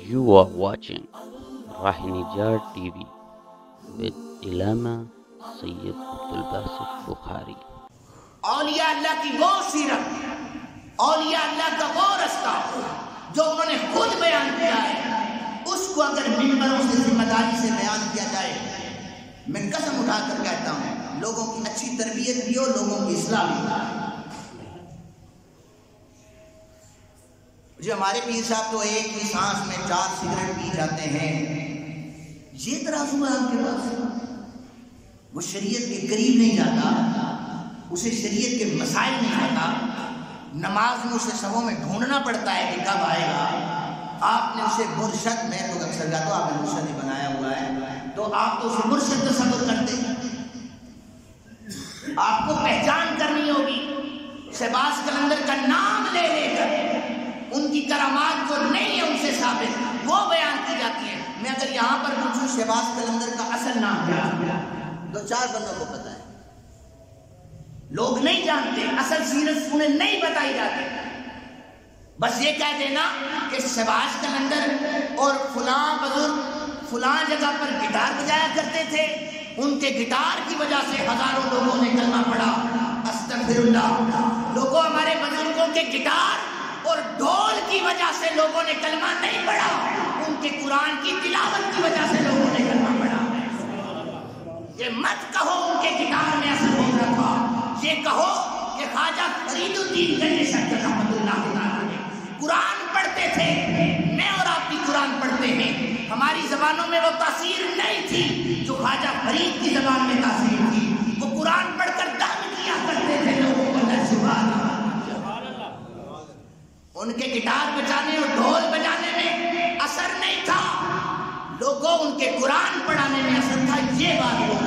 You are watching Rahinijar TV with Ilama Sayyid Abdul Basit Bukhari. اولیاء اللہ کی وہ سیرت، اولیاء اللہ کا وہ رستہ جو انہوں نے خود بیان کیا ہے، اس کو اگر منبروں سے ذمہ داری سے بیان کیا جائے، میں قسم اٹھا کر کہتا ہوں لوگوں کی اچھی تربیت بھی ہو، لوگوں کی اصلاح بھی ہو۔ جو ہمارے پیر صاحب تو ایک ہی سانس میں 4 سگریٹ پی جاتے ہیں، یہ ترازو ہے آپ کے پاس؟ وہ شریعت کے قریب نہیں جاتا، اسے شریعت کے مسائل نہیں آتا، نماز میں اسے صفوں میں ڈھونڈنا پڑتا ہے کہ کب آئے گا۔ آپ نے اسے مرشد، میں تو اکثر کہتا ہوں آپ نے مرشد ہی بنایا ہوا ہے، تو آپ تو اسے مرشد تصور کرتے ہیں۔ آپ کو پہچان کرنی ہوگی، شہباز قلندر کا نام لے لے کر ان کی کرامات جو نہیں ہے ان سے ثابت وہ بیان کی جاتی ہیں۔ میں اگر یہاں پر پوچھوں شہباز قلندر کا اصل نام کیا، 2-4 بندوں کو پتہ ہے، لوگ نہیں جانتے، اصل سیرت انہیں نہیں بتائی جاتی۔ بس یہ کہہ دینا کہ شہباز قلندر اور فلاں بزرگ فلاں جگہ پر گٹار بجایا کرتے تھے، ان کے گٹار کی وجہ سے ہزاروں لوگوں نے کلمہ پڑھا۔ استغفر اللہ، لوگوں ہمارے بزرگوں کے گٹار اور ڈھول کی وجہ سے لوگوں نے کلمہ نہیں پڑھا، ان کے قرآن کی تلاوت کی وجہ سے لوگوں نے کلمہ پڑھا۔ یہ مت کہو ان کے گٹار میں اثر نہیں رکھا، یہ کہو کہ خواجہ فرید الدین گنج شکر رحمۃ اللہ تعالیٰ قرآن پڑھتے تھے، میں اور آپ بھی قرآن پڑھتے ہیں، ہماری زبانوں میں وہ تاثیر نہیں تھی جو خواجہ فرید کی زبان میں تاثیر تھی۔ وہ قرآن پڑھ کر دم کیا کرتے تھے لوگوں کو، ان کے گٹار بجانے اور ڈھول بجانے میں اثر نہیں تھا، لوگوں ان کے قرآن پڑھانے میں اثر تھا۔ یہ بات